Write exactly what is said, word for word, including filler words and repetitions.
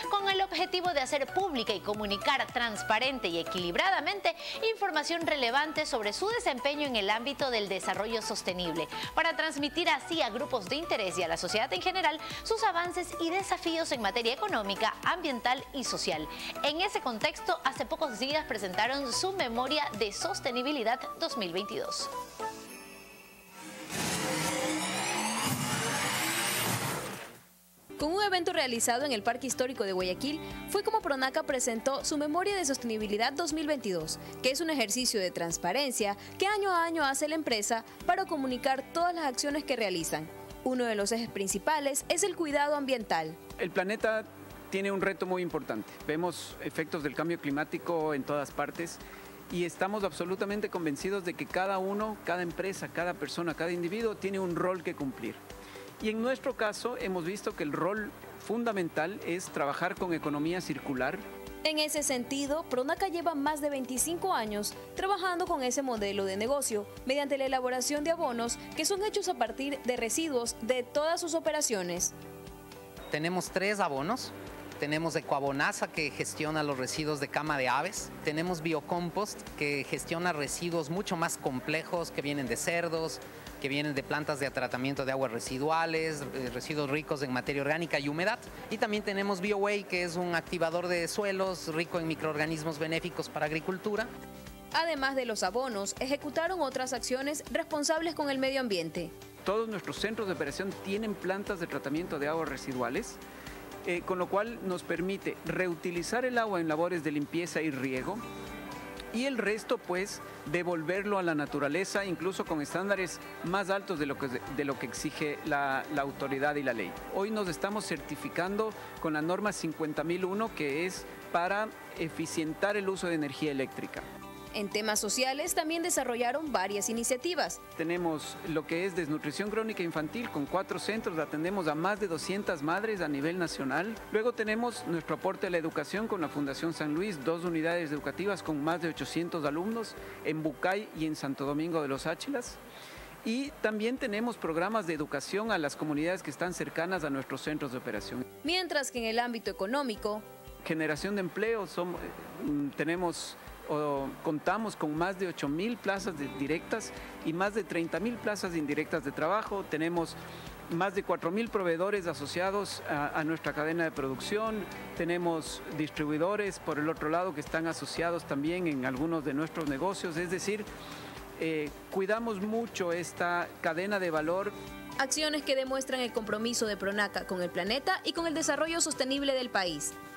con el objetivo de hacer pública y comunicar transparente y equilibradamente información relevante sobre su desempeño en el ámbito del desarrollo sostenible, para transmitir así a grupos de interés y a la sociedad en general sus avances y desafíos en materia económica, ambiental y social. En ese contexto, hace pocos días presentaron su memoria de sostenibilidad dos mil veintidós. Con un evento realizado en el Parque Histórico de Guayaquil, fue como Pronaca presentó su Memoria de Sostenibilidad dos mil veintidós, que es un ejercicio de transparencia que año a año hace la empresa para comunicar todas las acciones que realizan. Uno de los ejes principales es el cuidado ambiental. El planeta tiene un reto muy importante. Vemos efectos del cambio climático en todas partes y estamos absolutamente convencidos de que cada uno, cada empresa, cada persona, cada individuo tiene un rol que cumplir. Y en nuestro caso hemos visto que el rol fundamental es trabajar con economía circular. En ese sentido, Pronaca lleva más de veinticinco años trabajando con ese modelo de negocio mediante la elaboración de abonos que son hechos a partir de residuos de todas sus operaciones. Tenemos tres abonos. Tenemos Ecoabonasa, que gestiona los residuos de cama de aves. Tenemos Biocompost, que gestiona residuos mucho más complejos que vienen de cerdos, que vienen de plantas de tratamiento de aguas residuales, residuos ricos en materia orgánica y humedad. Y también tenemos BioWay, que es un activador de suelos rico en microorganismos benéficos para agricultura. Además de los abonos, ejecutaron otras acciones responsables con el medio ambiente. Todos nuestros centros de operación tienen plantas de tratamiento de aguas residuales, eh, con lo cual nos permite reutilizar el agua en labores de limpieza y riego, y el resto pues devolverlo a la naturaleza, incluso con estándares más altos de lo que, de lo que exige la, la autoridad y la ley. Hoy nos estamos certificando con la norma cincuenta mil uno, que es para eficientar el uso de energía eléctrica. En temas sociales también desarrollaron varias iniciativas. Tenemos lo que es desnutrición crónica infantil con cuatro centros, atendemos a más de doscientas madres a nivel nacional. Luego tenemos nuestro aporte a la educación con la Fundación San Luis, dos unidades educativas con más de ochocientos alumnos en Bucay y en Santo Domingo de los Áchilas. Y también tenemos programas de educación a las comunidades que están cercanas a nuestros centros de operación. Mientras que en el ámbito económico, generación de empleo, somos, tenemos... O contamos con más de ocho mil plazas de directas y más de treinta mil plazas indirectas de trabajo. Tenemos más de cuatro mil proveedores asociados a, a nuestra cadena de producción. Tenemos distribuidores, por el otro lado, que están asociados también en algunos de nuestros negocios. Es decir, eh, cuidamos mucho esta cadena de valor. Acciones que demuestran el compromiso de Pronaca con el planeta y con el desarrollo sostenible del país.